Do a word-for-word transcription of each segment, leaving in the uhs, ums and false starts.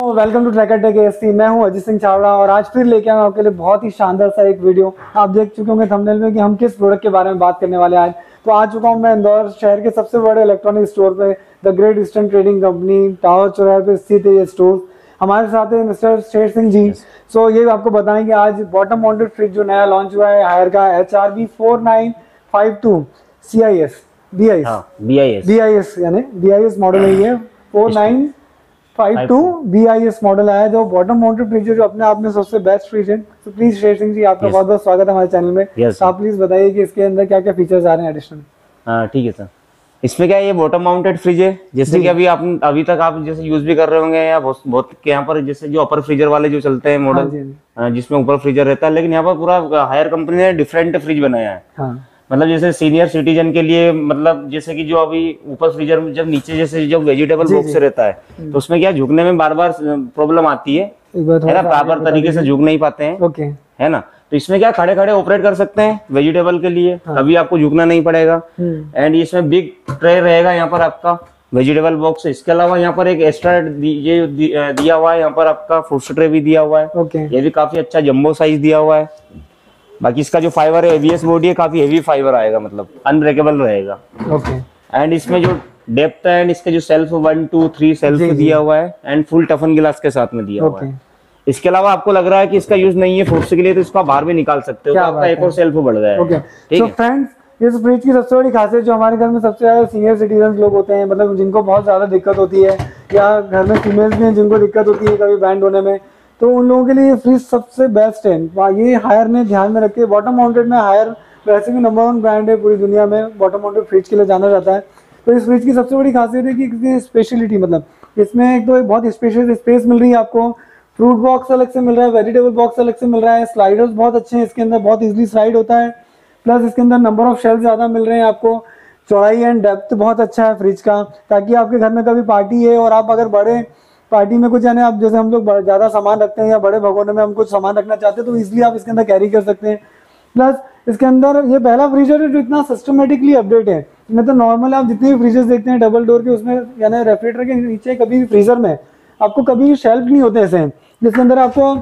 Welcome to Tracker Tech ASC. मैं हूं अजीत सिंह छावड़ा और आज फिर लेके आया हूं आपके लिए बहुत ही शानदार सा एक वीडियो। आप देख चुके होंगे थंबनेल में कि हम किस प्रोडक्ट के बारे में बात करने वाले हैं आज। तो आ चुका हूं मैं इंदौर शहर के सबसे बड़े इलेक्ट्रॉनिक स्टोर पे, the Great Eastern Trading Company, tower चौराहे पे स्थित है ये स्टोर। हमारे साथ है मिस्टर शेर सिंह जी। सो ये आपको बताएंगे आज बॉटम माउंटेड फ्रिज जो नया लॉन्च हुआ है हायर का H R B four nine five two C I S B I S B I S B I S यानी बी आई एस मॉडल है ये four nine five two B I S model आया है जो bottom mounted fridge है जो अपने आप में सबसे बेस्ट फ्रिज है। तो प्लीज शेर सिंह जी आपका बहुत बहुत स्वागत है हमारे चैनल में। yes, आप प्लीज बताइए कि इसके अंदर क्या क्या फीचर्स आ रहे हैं एडिशनल। हाँ ठीक है सर। इसमें क्या है, ये बॉटम माउंटेड फ्रिज है जैसे कि अभी आप अभी तक आप जैसे यूज भी कर रहे होंगे या बहुत बहुत यहाँ पर जैसे जो अपर फ्रीजर वाले जो चलते हैं मॉडल, हाँ, जिसमें ऊपर फ्रीजर रहता है, लेकिन यहाँ पर पूरा हायर कंपनी ने डिफरेंट फ्रिज बनाया है। हाँ। मतलब जैसे सीनियर सिटीजन के लिए, मतलब जैसे कि जो अभी ऊपर फ्रीजर में जब नीचे जैसे जो वेजिटेबल बॉक्स रहता है तो उसमें क्या झुकने में बार बार प्रॉब्लम आती है, है ना, प्रॉपर तरीके से झुक नहीं पाते हैं, ओके, है ना। तो इसमें क्या खड़े खड़े ऑपरेट कर सकते हैं वेजिटेबल के लिए, कभी आपको झुकना नहीं पड़ेगा। एंड इसमें बिग ट्रे रहेगा यहाँ पर आपका वेजिटेबल बॉक्स। इसके अलावा यहाँ पर एक एक्स्ट्रा ये दिया हुआ है, यहाँ पर आपका फ्रूट्स ट्रे भी दिया हुआ है, ओके, ये भी काफी अच्छा जंबो साइज दिया हुआ है। बाकी इसका जो फाइबर है एबीएस बॉडी है, काफी हेवी फाइबर आएगा, मतलब अनब्रेकेबल रहेगा, ओके। एंड इसमें जो डेप्थ है एंड इसके जो shelf one two three shelf दिया हुआ है एंड फुल टफन गिलास के साथ में दिया हुआ है। इसके अलावा आपको लग रहा है कि इसका यूज नहीं है फ्रूट्स के लिए, तो इसको बाहर भी निकाल सकते हो, तो आपका एक और सेल्फ बढ़ गया है। ओके, सो फ्रेंड्स इस फ्रिज की सबसे बड़ी खासियत जो हमारे घर में सबसे ज्यादा सीनियर सिटीजन लोग होते हैं, मतलब जिनको बहुत ज्यादा दिक्कत होती है, या घर में फीमेल्स भी हैं जिनको दिक्कत होती है कभी बैंड होने में, तो उन लोगों के लिए ये फ्रिज सबसे बेस्ट है। ये हायर ने ध्यान में रखे, बॉटम माउंटेड में हायर वैसे भी नंबर वन ब्रांड है पूरी दुनिया में, बॉटम माउंटेड फ्रिज के लिए जाना जाता है। तो इस फ्रिज की सबसे बड़ी खासियत है कि इसकी स्पेशलिटी, मतलब इसमें एक तो एक बहुत स्पेशल स्पेस मिल रही है आपको, फ्रूट बॉक्स अलग से मिल रहा है, वेजिटेबल बॉक्स अलग से मिल रहा है, स्लाइडर्स बहुत अच्छे हैं इसके अंदर, बहुत इजीली स्लाइड होता है, प्लस इसके अंदर नंबर ऑफ शेल्फ ज्यादा मिल रहे हैं आपको, चौड़ाई एंड डेप्थ बहुत अच्छा है फ्रिज का, ताकि आपके घर में कभी पार्टी है और आप अगर बड़े पार्टी में कुछ यानी आप जैसे हम लोग ज्यादा सामान रखते हैं या बड़े भगोने में हम कुछ सामान रखना चाहते हैं तो इसलिए आप इसके अंदर कैरी कर सकते हैं। प्लस इसके अंदर ये पहला फ्रीजर है जो इतना सिस्टमेटिकली अपडेट है। नहीं तो नॉर्मल आप जितने भी फ्रीजर्स देखते हैं डबल डोर के, उसमें यानी रेफ्रिजरेटर के नीचे कभी भी फ्रीजर में आपको कभी भी शेल्फ नहीं होते ऐसे, जिसके अंदर आपको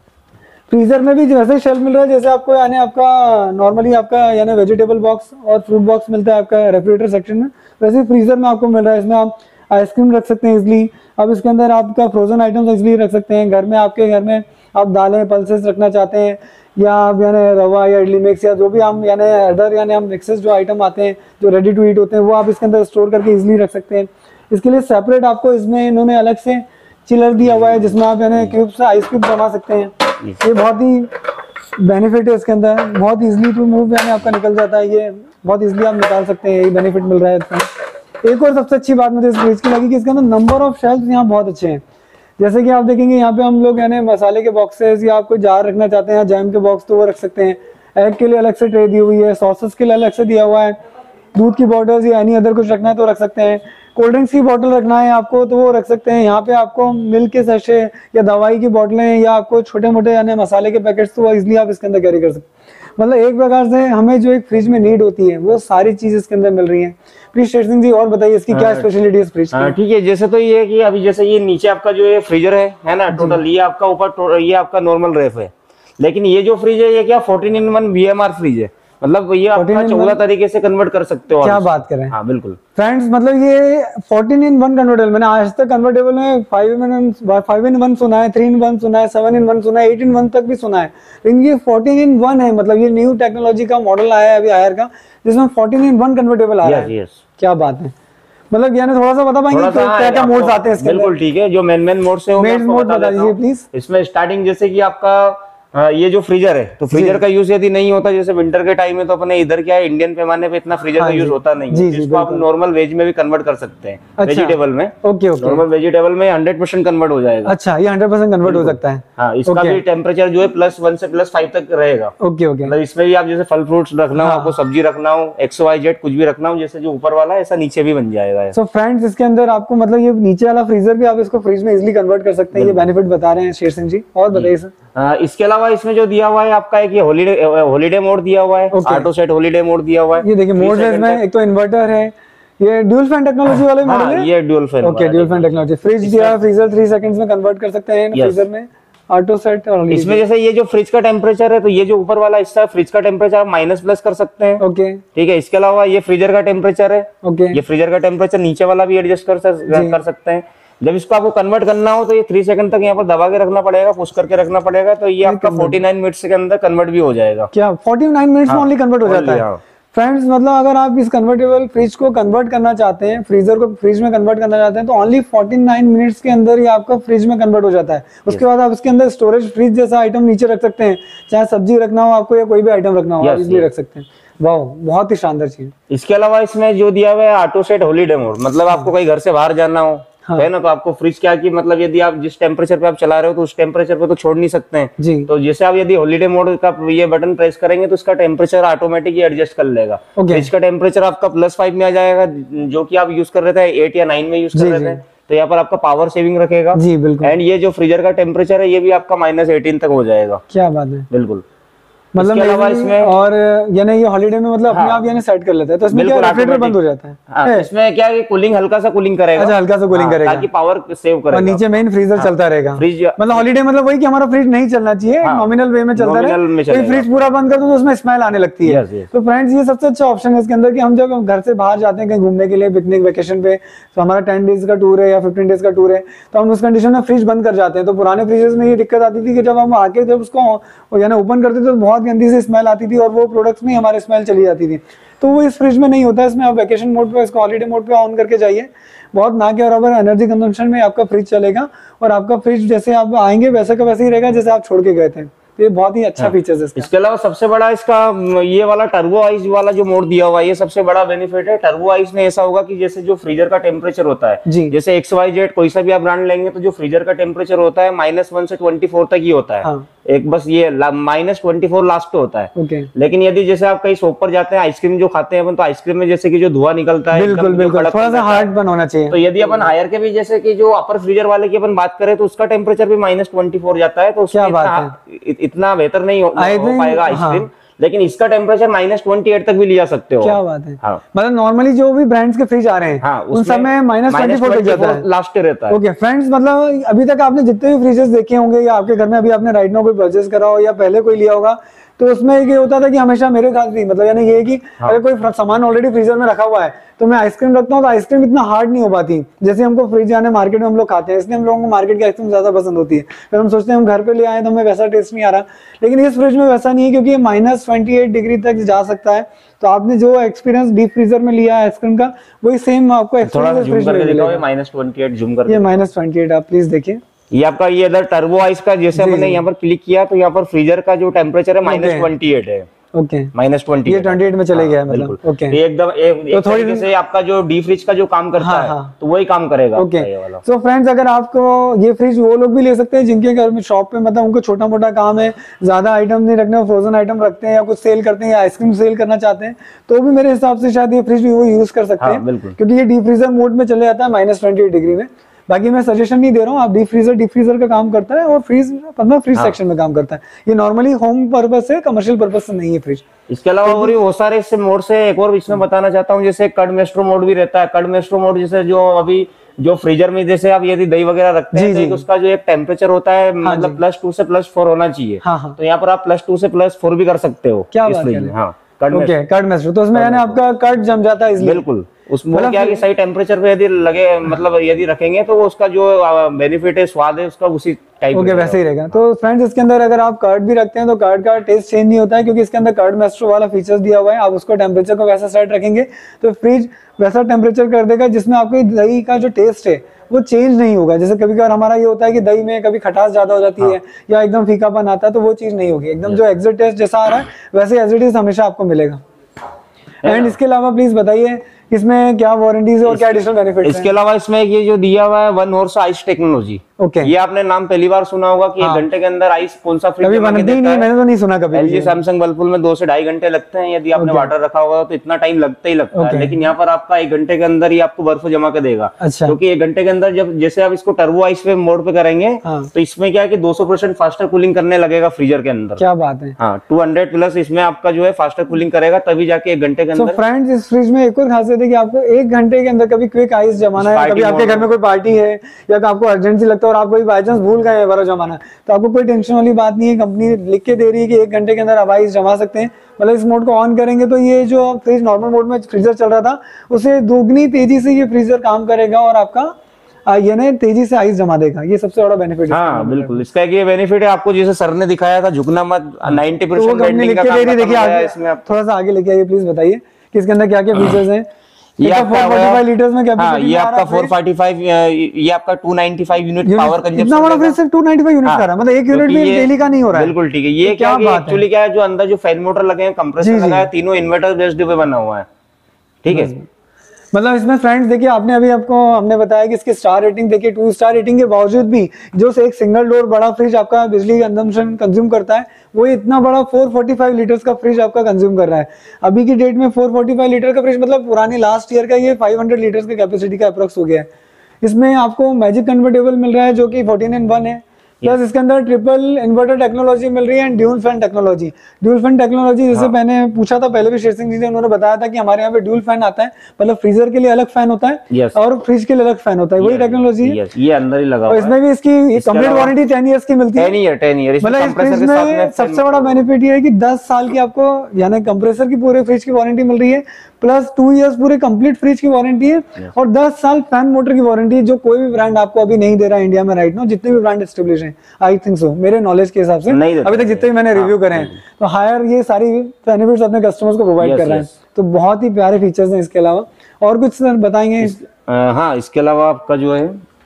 फ्रीजर में भी वैसे शेल्फ मिल रहा है जैसे आपको यानी आपका नॉर्मली आपका यानी वेजिटेबल बॉक्स और फ्रूट बॉक्स मिलता है आपका रेफ्रिजरेटर सेक्शन में, वैसे फ्रीजर में आपको मिल रहा है। इसमें आप आइसक्रीम रख सकते हैं इजली, अब इसके अंदर आपका फ्रोजन आइटम्स इजली रख सकते हैं। घर में आपके घर में आप दालें पल्सेस रखना चाहते हैं, या आप यानी रवा या इडली मिक्स या जो भी हम यानी अदर यानी हम मिक्सेस जो आइटम आते हैं जो रेडी टू ईट होते हैं वो आप इसके अंदर स्टोर करके इजली रख सकते हैं। इसके लिए सेपरेट आपको इसमें इन्होंने अलग से चिलर दिया हुआ है जिसमें आप यानी क्यूब से आइस क्यूब जमा सकते हैं। ये बहुत ही बेनिफिट है इसके अंदर, बहुत इजली टू मूव यानी आपका निकल जाता है, ये बहुत इजली आप निकाल सकते हैं, यही बेनिफिट मिल रहा है इसमें। एक और सबसे अच्छी बात मुझे इस फ्रिज की लगी कि इसके अंदर नंबर ऑफ शेल्फ यहाँ बहुत अच्छे हैं। जैसे कि आप देखेंगे यहाँ पे हम लोग यानी मसाले के बॉक्सेस या आप कोई जार रखना चाहते हैं, जैम के बॉक्स तो वो रख सकते हैं, एग के लिए अलग से ट्रे दी हुई है, सॉसेस के लिए अलग से दिया हुआ है, दूध की बॉटल्स या एनी अदर कुछ रखना है तो रख सकते हैं, कोल्ड ड्रिंक्स की बोतल रखना है आपको तो वो रख सकते हैं। यहाँ पे आपको मिल्क के सैशे या दवाई की बोतलें या आपको छोटे मोटे यानी मसाले के पैकेट्स तो इजिली आप इसके अंदर कैरी कर सकते हैं। मतलब एक प्रकार से हमें जो एक फ्रिज में नीड होती है वो सारी चीज इसके अंदर मिल रही है। प्लीज शेर सिंह जी और बताइए इसकी क्या स्पेशलिटी है इस फ्रिज की। ठीक है, जैसे तो ये है कि अभी जैसे ये नीचे आपका जो ये फ्रीजर है है ना टोटल, ये आपका ऊपर ये आपका नॉर्मल रेफ है, लेकिन ये जो फ्रिज है ये क्या fourteen in one VMR fridge है, मतलब ये आपका चौदह तरीके से कन्वर्ट कर सकते हो। क्या बात करें। हाँ बिल्कुल फ्रेंड्स, मतलब ये फोर्टीन इन वन कन्वर्टेबल, मैंने आज तक कन्वर्टेबल में five in five in one सुना है, थ्री इन वन सुना है, सेवन इन वन सुना है, एट इन वन तक भी सुना है, लेकिन ये फोर्टीन इन वन है। मतलब ये न्यू टेक्नोलॉजी का मॉडल आया है अभी हायर का जिसमें फोर्टीन इन वन कन्वर्टेबल आ रहा है। yes, yes. क्या बात है। मतलब यानी थोड़ा सा बता पाएंगे क्या क्या मोड्स आते हैं इसके? बिल्कुल ठीक है, जो मेन मेन मोड से मेन मोड बता दीजिए प्लीज। इसमें स्टार्टिंग जैसे कि आपका हाँ, ये जो फ्रीजर है तो फ्रीजर का यूज यदि नहीं होता, जैसे विंटर के टाइम में तो अपने इधर क्या है इंडियन पैमाने पे इतना फ्रीजर का यूज होता नहीं है, जिसको आप नॉर्मल वेज में भी कन्वर्ट कर सकते हैं। अच्छा, वेजिटेबल में ओके ओके नॉर्मल वेजिटेबल में हंड्रेड परसेंट कन्वर्ट हो जाएगा। अच्छा, ये हंड्रेड परसेंट कन्वर्ट हो सकता है। हाँ, इसका भी टेम्परेचर जो है प्लस वन से प्लस फाइव तक रहेगा। ओके ओके, मतलब इसमें भी आप जैसे फल फ्रूट्स रखना हो, आपको सब्जी रखना हो, एक्स वाई जेड कुछ भी रखना हो, जैसे जो ऊपर वाला ऐसा नीचे भी बन जाएगा। सो फ्रेंड्स, इसके अंदर आपको मतलब ये नीचे वाला फ्रीजर भी आप इसको फ्रिज में इजिली कन्वर्ट कर सकते हैं, ये बेनिफिट बता रहे हैं शेर सिंह जी। और बताइए सर। इसके अलावा इसमें जो दिया हुआ है आपका एक ये हॉलीडे हॉलीडे मोड दिया हुआ है, ऑटो सेट हॉलीडे मोड दिया हुआ है। ये देखिए मोड है इसमें, एक तो इन्वर्टर है, ये ड्यूल फैन टेक्नोलॉजी वाले हाँ, मॉडल है? ये dual fan. Okay, dual fan technology. Fridge दिया है, फ्रीजर थ्री सेकंड्स में कन्वर्ट कर सकते हैं फ्रीजर में, ऑटो सेट। और इसमें जैसे ये जो फ्रिज का टेम्परेचर है, तो ये जो ऊपर वाला हिस्सा है फ्रिज का टेम्परेचर आप माइनस प्लस कर सकते हैं। ओके, ठीक है। इसके अलावा ये फ्रीजर का टेम्परेचर है। ओके, ये फ्रीजर का टेम्परेचर नीचे वाला भी एडजस्ट कर सक, कर सकते हैं। जब इसको आपको कन्वर्ट करना हो तो ये थ्री सेकंड तक यहाँ पर दबा के रखना पड़ेगा, पुश करके रखना पड़ेगा, तो ये आपका फोर्टी नाइन मिनट्स के अंदर कन्वर्ट भी हो जाएगा। क्या फोर्टी नाइन मिनट्स में ओनली कन्वर्ट हो जाता है? फ्रेंड्स, मतलब अगर आप इस कन्वर्टेबल फ्रिज को कन्वर्ट करना चाहते हैं, फ्रीजर को फ्रिज में कन्वर्ट करना चाहते हैं, तो ओनली फोर्टी नाइन मिनट्स के अंदर ही आपका फ्रिज में कन्वर्ट हो जाता है। उसके बाद आप इसके अंदर स्टोरेज फ्रिज जैसा आइटम नीचे रख सकते हैं, चाहे सब्जी रखना हो आपको या कोई भी आइटम रखना हो, आप इजीली रख सकते हैं। वाह, बहुत ही शानदार चीज। इसके अलावा इसमें जो दिया हुआ है ऑटो सेट हॉलीडे मोड, मतलब आपको कहीं घर से बाहर जाना हो हाँ। है ना, तो आपको फ्रिज क्या की मतलब यदि आप जिस टेम्परेचर पे आप चला रहे हो तो उस टेम्परेचर पे तो छोड़ नहीं सकते हैं जी। तो जैसे आप यदि हॉलीडे मोड का ये बटन प्रेस करेंगे तो इसका टेम्परेचर ऑटोमेटिक एडजस्ट कर लेगा। okay. फ्रिज का टेम्परेचर आपका प्लस फाइव में आ जाएगा, जो कि आप यूज कर रहे थे एट या नाइन में यूज कर रहे थे, तो यहाँ पर आपका पावर सेविंग रखेगा। जी बिल्कुल। एंड ये जो फ्रीजर का टेम्परेचर है ये भी आपका माइनस एटीन तक हो जाएगा। क्या बात है, बिल्कुल। मतलब इसमें और यानी ये हॉलीडे में मतलब अपने आप यानी सेट कर लेता है, तो इसमें क्या रेफ्रिजरेटर बंद हो जाता है? हाँ, इसमें क्या है कूलिंग हल्का सा कूलिंग करेगा। अच्छा, हल्का सा कूलिंग करेगा ताकि पावर सेव करेगा। और नीचे मेन फ्रीजर चलता रहेगा। फ्रिज मतलब हॉलीडे मतलब वही कि हमारा फ्रिज नहीं चलना चाहिए, नॉमिनल वे में चलता रहे। कोई फ्रिज पूरा बंद कर दो तो उसमें स्मेल आने लगती है। तो फ्रेंड्स, ये सबसे अच्छा ऑप्शन है इसके अंदर कि हम जब घर से बाहर जाते हैं कहीं घूमने के लिए, पिकनिक वेकेशन पे, तो हमारा टेन डेज का टूर है या फिफ्टीन डेज का टूर है, तो हम उस कंडीशन में फ्रिज बंद कर जाते हैं। तो पुराने फ्रिजेस में ये दिक्कत आती थी कि जब हम आके जब उसको यानी ओपन करते थे तो बहुत गंदी सी स्मेल आती थी और वो प्रोडक्ट्स में हमारे स्मेल चली जाती थी। तो वो इस फ्रिज में नहीं होता है। इसमें आप वेकेशन मोड पे, इसको हॉलीडे मोड पे ऑन करके जाइए, बहुत ना के बराबर एनर्जी कंजम्पशन में आपका फ्रिज चलेगा और आपका फ्रिज जैसे आप आएंगे वैसे का वैसे ही रहेगा जैसे आप छोड़ के गए थे। तो ये बहुत ही अच्छा फीचर्स है इसका। इसके अलावा सबसे बड़ा इसका ये वाला टर्बो आइस वाला जो मोड दिया हुआ है, ये सबसे बड़ा बेनिफिट है। टर्बो आइस में ऐसा होगा कि जैसे जो फ्रीजर का टेम्परेचर होता है, जैसे एक्स वाई जेड कोई सा भी आप ब्रांड लेंगे तो जो फ्रीजर का टेम्परेचर होता है माइनस वन से ट्वेंटी फोर तक ही होता है। हाँ। एक बस ये माइनस ट्वेंटी फोर लास्ट होता है। okay. लेकिन यदि जैसे आप कहीं शॉप पर जाते हैं, आइसक्रीम जो खाते हैं अपन, तो आइसक्रीम में जैसे कि जो धुआं निकलता है, बिल्कुल बिल्कुल थोड़ा सा हार्ड बन होना चाहिए। तो यदि अपन हायर के भी जैसे कि जो अपर फ्रीजर वाले की अपन बात करें तो उसका टेम्परेचर भी माइनस ट्वेंटी फोर जाता है, तो उसमें इतना, इतना बेहतर नहीं हो, हो पाएगा आइसक्रीम। हाँ। लेकिन इसका टेम्परेचर माइनस ट्वेंटी एट तक भी लिया सकते हो। क्या बात है। हाँ। मतलब नॉर्मली जो भी ब्रांड्स के फ्रिज आ रहे हैं, हाँ, उन सब में माइनस ट्वेंटी फोर तक जाता है, लास्ट रहता है। ओके फ्रेंड्स, मतलब अभी तक आपने जितने भी फ्रिजेस देखे होंगे या आपके घर में अभी आपने राइट नाउ कोई परचेज करा हो या पहले कोई लिया होगा, तो उसमें ये होता था कि हमेशा मेरे ख्याल से मतलब यानी ये कि हाँ। अगर कोई सामान ऑलरेडी फ्रीजर में रखा हुआ है तो मैं आइसक्रीम रखता हूँ तो आइसक्रीम इतना हार्ड नहीं हो पाती जैसे हमको फ्रिज यानी मार्केट में हम लोग खाते हैं, इसलिए हम लोगों को मार्केट की आइसक्रीम ज्यादा पसंद होती है। फिर हम सोचते हैं हम घर पे ले आए तो हमें वैसा टेस्ट नहीं आ रहा, लेकिन इस फ्रिज में वैसा नहीं है क्योंकि ये माइनस ट्वेंटी एट डिग्री तक जा सकता है। तो आपने जो एक्सपीरियंस डीप फ्रीजर में लिया है आइसक्रीम का, वही सेम आपको एक्सपीरियंस फ्रिज में मिलेगा। माइनस ट्वेंटी एट जूम कर, ये माइनस ट्वेंटी एट आप प्लीज देखिए। ये आपका ये इधर टर्बो आइस का जैसे मैंने यहाँ पर क्लिक किया तो यहाँ पर फ्रीजर का जो टेम्परेचर है माइनस ट्वेंटी एट है। ओके, माइनस ट्वेंटी ये ट्वेंटी एट में चले गया मतलब। ओके, एकदम तो थोड़ी जैसे आपका जो डी फ्रिज का जो काम करता हाँ, है हाँ, तो वही काम करेगा। ओके, तो फ्रेंड्स अगर आपको ये फ्रिज वो लोग भी ले सकते हैं जिनके घर में शॉप पे मतलब उनको छोटा मोटा काम है, ज्यादा आइटम नहीं रखने, फ्रोजन आइटम रखते हैं या कुछ सेल करते हैं या आइसक्रीम सेल करना चाहते हैं, तो भी मेरे हिसाब से शायद ये फ्रिज वो यूज कर सकते हैं क्योंकि ये डी फ्रीजर मोड में चले जाता है माइनस ट्वेंटी एट डिग्री में। बाकी मैं सजेशन नहीं दे रहा हूँ, आप डीप फ्रीजर डीप फ्रीजर का काम करता है और फ्रीज मतलब फ्रीज हाँ। सेक्शन में काम करता है। ये नॉर्मली होम पर्पस से, कमर्शियल पर्पस से नहीं है फ्रिज। इसके अलावा और भी बहुत सारे इससे मोड से एक और इसमें बताना चाहता हूँ, जैसे कड मेस्ट्रो मोड भी रहता है। कड मेस्ट्रो मोड जैसे जो अभी जो फ्रीजर में जैसे आप यदि दही वगैरह रखते हैं तो उसका जो एक टेम्परेचर होता है मतलब प्लस टू से प्लस फोर होना चाहिए, तो यहाँ पर आप प्लस टू से प्लस फोर भी कर सकते हो। क्या बात है। हाँ, कड मेस्ट्रो तो उसमें यानी आपका कड जम जाता है इसलिए। बिल्कुल, उसमें क्या कि सही टेम्परेचर पे यदि लगे मतलब यदि रखेंगे तो उसका जो बेनिफिट है, स्वाद है उसका उसी टाइप ओके वैसे ही रहेगा। तो फ्रेंड्स इसके अंदर अगर आप कर्ड भी रखते हैं तो कर्ड का टेस्ट चेंज नहीं होता है क्योंकि इसके अंदर कर्ड मेस्ट्रो वाला फीचर्स दिया हुआ है। आप उसको टेम्परेचर को वैसा सेट रखेंगे तो फ्रिज वैसा टेम्परेचर कर देगा जिसमें आपको दही का जो टेस्ट है वो चेंज नहीं होगा। जैसे कभी कभार हमारा ये होता है कि दही में कभी खटास ज्यादा हो जाती हाँ। है या एकदम फीकापन आता है, तो वो चीज नहीं होगी। एकदम जो एग्जिट टेस्ट जैसा आ रहा है वैसे एज इट इज हमेशा आपको मिलेगा। एंड इसके अलावा प्लीज बताइए इसमें क्या वारंटीज और क्या एडिशनल बेनिफिट्स हैं? इसके अलावा इसमें ये जो दिया हुआ है one horse ice technology, okay. ये आपने नाम पहली बार सुना होगा कि हाँ। एक घंटे के अंदर आइस कौन सा फ्रिज कभी जमा के बनती ही देता नहीं, है। मैंने तो नहीं सुना कभी। एलजी सैमसंग वर्लपूल में दो से ढाई घंटे लगते हैं, यदि आपने ओके। वाटर रखा होगा तो इतना टाइम लगता ही लगता ओके। है, लेकिन यहाँ पर आपका एक घंटे के अंदर ही आपको बर्फ जमा के देगा। अच्छा। क्योंकि एक घंटे के अंदर जब जैसे आप इसको टर्बो आइस पे मोड पे करेंगे हाँ। तो इसमें क्या है कि दो सौ परसेंट फास्टर कूलिंग करने लगेगा फ्रीजर के अंदर। क्या बात है। हाँ, टू हंड्रेड प्लस इसमें आपका जो है फास्टर कूलिंग करेगा, तभी जाके एक घंटे के तो अंदर। फ्रेंड्स इस फ्रिज में एक और खासियत है कि आपको एक घंटे के अंदर कभी क्विक आइस जमाना है, कभी आपके घर में कोई पार्टी है या आपको अर्जेंसी लगता है और आप कोई बाई चांस भूल गए हैं बर्फ जमाना, तो आपको कोई टेंशन वाली बात नहीं है। कंपनी लिख के दे रही है कि एक घंटे के अंदर आप आइस जमा सकते हैं। मतलब इस मोड को ऑन करेंगे तो ये जो फ्रिज नॉर्मल मोड में फ्रीजर चल रहा था उससे दोगुनी तेजी से ये फ्रीजर काम करेगा और आपका आ, ये ना तेजी से आइस जमा देगा। ये सबसे बड़ा बेनिफिट है। हाँ बिल्कुल, इसका एक ये बेनिफिट है आपको, जैसे सर ने दिखाया था झुकना मत, नाइन्टी तो वो परसेंट कंपनी लिख के दे रही, देखिए आगे इसमें आप थोड़ा सा आगे लेके आइए प्लीज, बताइए कि इसके अंदर क्या क्या फीचर्स हैं। ये आपका फोर फोर्टी फाइव लीटर्स में हाँ, कैपेसिटी ये आपका फोर फोर्टी फाइव, ये आपका two ninety five unit power consumption. इतना बड़ा फ्रिज सिर्फ टू नाइन्टी फाइव यूनिट हाँ, का रहा है, मतलब एक यूनिट क्योंकि भी ये- डेली का नहीं हो रहा है। बिल्कुल ठीक है। ये ये क्या क्या बात है? एक्चुअली क्या है, जो अंदर जो फैन मोटर लगे हैं, कंप्रेसर जी, जी। लगा है, तीनों इन्वर्टर बेस्ड पे बना हुआ है। ठीक है। मतलब इसमें फ्रेंड्स देखिए, आपने अभी आपको हमने बताया कि इसकी स्टार रेटिंग देखिए, टू स्टार रेटिंग के बावजूद भी जो से एक सिंगल डोर बड़ा फ्रिज आपका बिजली कंजम्पशन कंज्यूम करता है, वो इतना बड़ा फोर फोर्टी फाइव लीटर्स का फ्रिज आपका कंज्यूम कर रहा है। अभी की डेट में फोर फोर्टी फाइव लीटर का फ्रिज मतलब पुरानी लास्ट ईयर का ये फाइव हंड्रेड लीटर्स की कैपेसिटी का अप्रोक्स हो गया है। इसमें आपको मैजिक कन्वर्टेबल मिल रहा है जो कि फोर्टीन इन वन है, प्लस इसके अंदर ट्रिपल इन्वर्टर टेक्नोलॉजी मिल रही है and dual fan technology. Dual fan technology जैसे हाँ। मैंने पूछा था पहले भी शेर सिंह जी ने, उन्होंने बताया था कि हमारे यहाँ पे ड्यूल फैन आता है, मतलब फ्रीजर के लिए अलग फैन होता है Yes. और फ्रिज के लिए अलग फैन होता है, वही टेक्नोलॉजी है। Yes, ये अंदर ही लगा और हुआ है। इसमें भी इसकी कंप्लीट अलावा- वारंटी टेन इयर्स की मिलती है। टेन ईयर टेन ईयर मतलब इस फ्रिज में सबसे बड़ा बेनिफिट ये है कि दस साल की आपको यानी कंप्रेसर की पूरे फ्रिज की वारंटी मिल रही है, प्लस टू इयर्स पूरे कंप्लीट फ्रिज की वारंटी है और दस साल फैन मोटर की वारंटी है, जो कोई भी ब्रांड आपको अभी नहीं दे रहा है इंडिया में राइट नाउ। जितने भी ब्रांड एस्टेब्लिश हैं, आई थिंक सो, मेरे नॉलेज के हिसाब से नहीं देते अभी तक जितने भी मैंने रिव्यू करे हैं, तो हायर ये सारी बेनिफिट्स अपने कस्टमर्स को प्रोवाइड Yes, कर रहे हैं। yes. तो बहुत ही प्यारे फीचर्स हैं। इसके अलावा और कुछ सर बताएंगे? हाँ, इसके अलावा आपका जो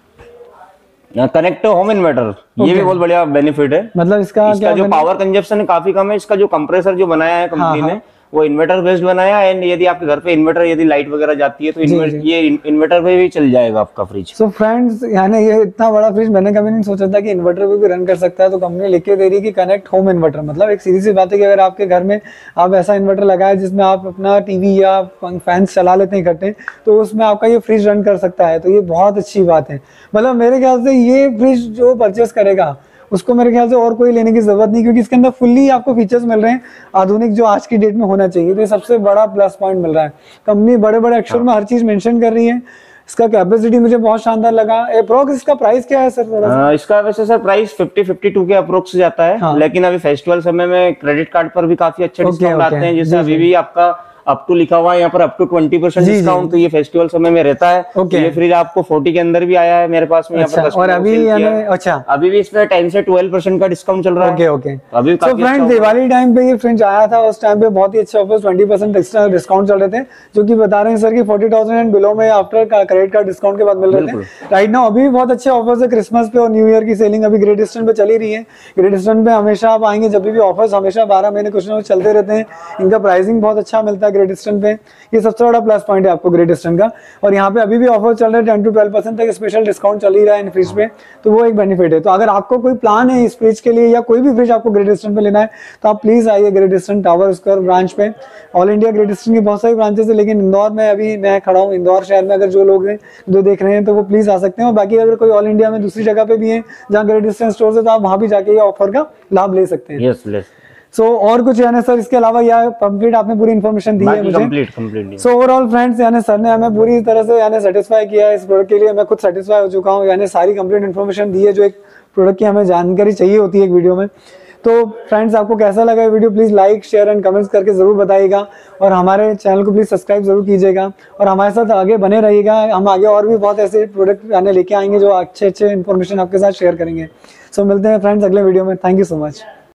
है कनेक्ट होम इन्वर्टर, ये भी बहुत बढ़िया बेनिफिट है। मतलब इसका इसका क्या जो पावर कंजप्शन है काफी कम है। इसका जो कंप्रेसर जो बनाया है कंपनी हाँ, ने, वो इन्वर्टर बेस्ड बनाया है। एंड यदि आपके घर पे इन्वर्टर, यदि लाइट वगैरह जाती है तो इन्वर्टर, ये इन्वर्टर पे भी चल जाएगा आपका फ्रिज। सो फ्रेंड्स, यानी ये इतना बड़ा फ्रिज मैंने कभी नहीं सोचा था कि इन्वर्टर पे भी रन कर सकता है। तो कंपनी लिख के दे रही है कि कनेक्ट होम इन्वर्टर, मतलब एक सीधी सी बात है कि अगर आपके घर में आप ऐसा इन्वर्टर लगाए जिसमें आप अपना टीवी या फैंस चला लेते हैं इकट्ठे, तो उसमें आपका ये फ्रिज रन कर सकता है। तो ये बहुत अच्छी बात है। मतलब मेरे ख्याल से ये फ्रिज जो परचेस करेगा उसको मेरे ख्याल से और कोई लेने की जरूरत नहीं, क्योंकि इसके अंदर फुल्ली आपको फीचर्स मिल रहे हैं आधुनिक जो आज की डेट में होना चाहिए। तो ये सबसे बड़ा प्लस पॉइंट मिल रहा है। कंपनी बड़े बड़े अक्षर में हर चीज मेंशन कर रही है। इसका कैपेसिटी मुझे बहुत शानदार लगा। अप्रोक्स इसका प्राइस क्या है सर? थोड़ा सा इसका वैसे sir price fifty fifty two के अप्रोक्स जाता है। हाँ। लेकिन अभी फेस्टिवल समय में क्रेडिट कार्ड पर भी काफी अच्छे Okay, डिस्काउंट okay. आते हैं। जी, जैसे अभी जी। भी आपका अप टू लिखा हुआ है यहाँ पर, अप टू ट्वेंटी परसेंट जी, जी। डिस्काउंट, तो ये फेस्टिवल समय में रहता है। Okay. ये फ्रिज आपको फोर्टी के अंदर भी आया है मेरे पास में। यहाँ पर अच्छा, customer और को अभी sell किया यानी है। अच्छा अभी भी इसमें टेन से ट्वेल्व परसेंट का डिस्काउंट चल रहा ओके है। ओके। अभी तो काफी अच्छा फ्रेंड्स, हुआ है। दिवाली टाइम पे ये फ्रिज आया था, उस टाइम पे बहुत ही अच्छे offers twenty percent extra discount चल रहे थे, जो कि बता रहे हैं सर कि फोर्टी थाउजेंड एंड बिलो में आफ्टर क्रेडिट कार्ड डिस्काउंट के बाद मिल रहे थे। राइट नाउ अभी भी बहुत अच्छे ऑफर्स है क्रिसमस पे और न्यू ईयर की सेलिंग अभी ग्रेट ईस्टर्न पे चली रही है। ग्रेट ईस्टर्न पे हमेशा आप आएंगे, जब भी ऑफर्स हमेशा बारह महीने कुछ ना कुछ चलते रहते हैं। इनका प्राइसिंग बहुत अच्छा मिलता है ग्रेट ईस्टर्न पे। ये सबसे बड़ा प्लस पॉइंट है आपको ग्रेट ईस्टर्न का। और यहाँ पे अभी भी ऑफर चल रहा है, टेन टू ट्वेल्व परसेंट तक स्पेशल डिस्काउंट चल ही रहा है इन फ्रिज पे, तो वो एक बेनिफिट है। तो अगर आपको कोई प्लान है इस फ्रिज के लिए या कोई भी फ्रिज आपको ग्रेट ईस्टर्न पे लेना है, तो आप प्लीज आइए Great Eastern tower square branch पे। ऑल इंडिया ग्रेट ईस्टर्न की बहुत सारी ब्रांचेस है, लेकिन इंदौर में अभी मैं खड़ा हूँ। इंदौर शहर में अगर जो लोग हैं जो देख रहे हैं तो वो प्लीज आ सकते हैं। और बाकी अगर कोई ऑल इंडिया में दूसरी जगह पे भी है जहाँ ग्रेट ईस्टर्न स्टोर है, तो आप वहाँ भी जाके ये ऑफर का लाभ ले सकते हैं। Yes yes. सो so, और कुछ यानी सर इसके अलावा या कंप्लीट आपने पूरी इन्फॉर्मेशन दी है मुझे? Complete complete. So overall friends, यानी सर ने हमें पूरी तरह से यानी सेटिस्फाई किया है इस प्रोडक्ट के लिए। मैं खुद सेटिस्फाई हो चुका हूँ। यानी सारी कंप्लीट इन्फॉर्मेशन दी है जो एक प्रोडक्ट की हमें जानकारी चाहिए होती है एक वीडियो में। तो फ्रेंड्स, आपको कैसा लगा ये video please like share and comments करके जरूर बताइएगा। और हमारे चैनल को प्लीज सब्सक्राइब जरूर कीजिएगा और हमारे साथ आगे बने रहिएगा। हम आगे और भी बहुत ऐसे प्रोडक्ट आने लेके आएंगे जो अच्छे अच्छे इन्फॉर्मेशन आपके साथ शेयर करेंगे। सो so, मिलते हैं फ्रेंड्स अगले वीडियो में। Thank you so much.